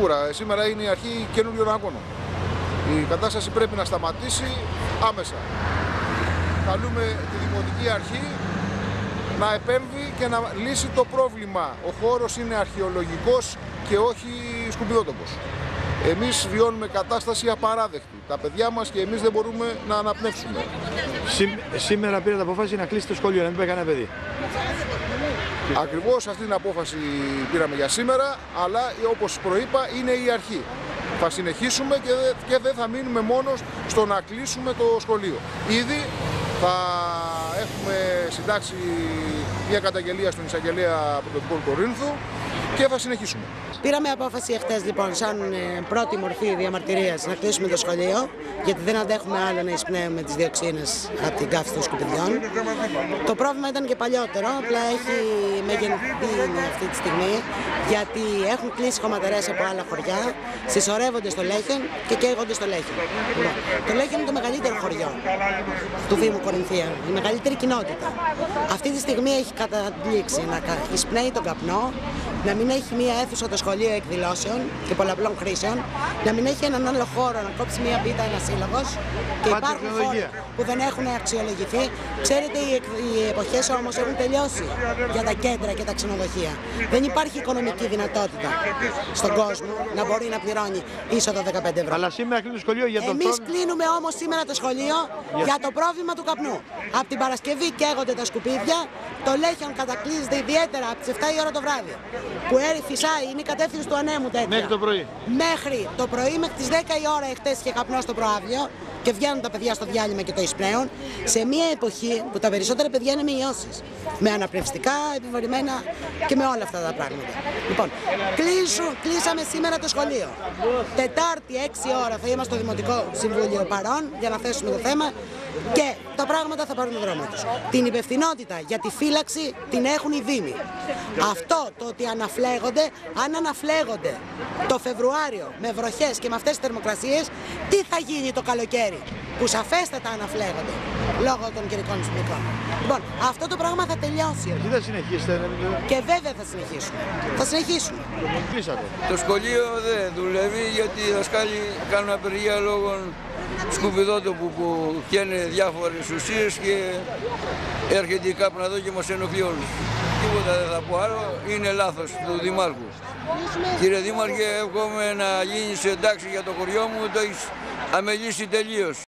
Σίγουρα, σήμερα είναι η αρχή καινούριων αγώνων. Η κατάσταση πρέπει να σταματήσει άμεσα. Καλούμε τη Δημοτική Αρχή να επέμβει και να λύσει το πρόβλημα. Ο χώρος είναι αρχαιολογικός και όχι σκουπιδότοπος. Εμείς βιώνουμε κατάσταση απαράδεκτη. Τα παιδιά μας και εμείς δεν μπορούμε να αναπνεύσουμε. Σήμερα πήρατε απόφαση να κλείσει το σχολείο, να μην πάει κανένα παιδί. Ακριβώς αυτή την απόφαση πήραμε για σήμερα, αλλά όπως προείπα είναι η αρχή. Θα συνεχίσουμε και δεν θα μείνουμε μόνο στο να κλείσουμε το σχολείο. Ήδη θα έχουμε συντάξει μια καταγγελία στον εισαγγελέα Πρωτοτυπικού Κορίνθου και θα συνεχίσουμε. Πήραμε απόφαση εχθές λοιπόν σαν πρώτη μορφή διαμαρτυρίας να κλείσουμε το σχολείο, γιατί δεν αντέχουμε άλλο να εισπνέουμε τις διοξίνες από την καύση των σκουπιδιών. Το πρόβλημα ήταν και παλιότερο, απλά έχει μεγενθεί αυτή τη στιγμή, γιατί έχουν κλείσει χωματερές από άλλα χωριά, συσσωρεύονται στο Λέχεν και καίγονται στο Λέχεν. Το Λέχεν είναι το μεγαλύτερο χωριό του Δήμου Κορινθίων, η μεγαλύτερη κοινότητα. Αυτή τη στιγμή έχει καταλήξει να εισπνέει τον καπνό, να μην έχει μία αίθουσα το σχολείο εκδηλώσεων και πολλαπλών χρήσεων, να μην έχει έναν άλλο χώρο να κόψει μία πίτα ένα σύλλογος και υπάρχουν χώροι που δεν έχουν αξιολογηθεί. Ξέρετε, οι εποχές όμως έχουν τελειώσει για τα κέντρα και τα ξενοδοχεία. Δεν υπάρχει οικονομική δυνατότητα στον κόσμο να μπορεί να πληρώνει είσοδο 15 ευρώ. Αλλά σήμερα κλείνει το σχολείο για το Εμείς κλείνουμε όμως σήμερα το σχολείο για το πρόβλημα του καπνού. Από την Παρασκευή καίγονται τα σκουπίδια, το Λέχιον κατακλείζεται ιδιαίτερα από τις 7 η ώρα το βράδυ. Που φυσάει, είναι η κατεύθυνση του ανέμου τέτοια. Μέχρι το πρωί. Μέχρι το πρωί, μέχρι τις 10 η ώρα εχθές είχε καπνό στο προαύλιο και βγαίνουν τα παιδιά στο διάλειμμα και το εισπνέουν, σε μια εποχή που τα περισσότερα παιδιά είναι με ιώσεις. Με αναπνευστικά, επιβαρημένα και με όλα αυτά τα πράγματα. Λοιπόν, κλείσαμε σήμερα το σχολείο. Τετάρτη 6 ώρα θα είμαστε στο Δημοτικό Συμβούλιο παρόν για να θέσουμε το θέμα και τα πράγματα θα πάρουν τον δρόμο τους. Την υπευθυνότητα για τη φύλαξη την έχουν οι Δήμοι. Αυτό το ότι αναφλέγονται, αν αναφλέγονται το Φεβρουάριο με βροχές και με αυτές τις θερμοκρασίες, τι θα γίνει το καλοκαίρι που σαφέστατα αναφλέγονται λόγω των καιρικών συνθήκων. Λοιπόν, αυτό το πράγμα θα τελειώσει. Τι θα συνεχίσετε? Και βέβαια θα συνεχίσουμε. Θα συνεχίσουμε. Το σχολείο δεν δουλεύει γιατί οι δασκάλοι κάνουν απεργία λόγω σκουπιδότοπου που καίνε διάφορες ουσίες και έρχεται η κάπνα εδώ και μας ενοχλεί όλους. Τίποτα δεν θα πω άλλο, είναι λάθος του Δημάρχου. Κύριε Δήμαρχε, εύχομαι να γίνεις εντάξει για το χωριό μου, το έχεις αμελήσει τελείως.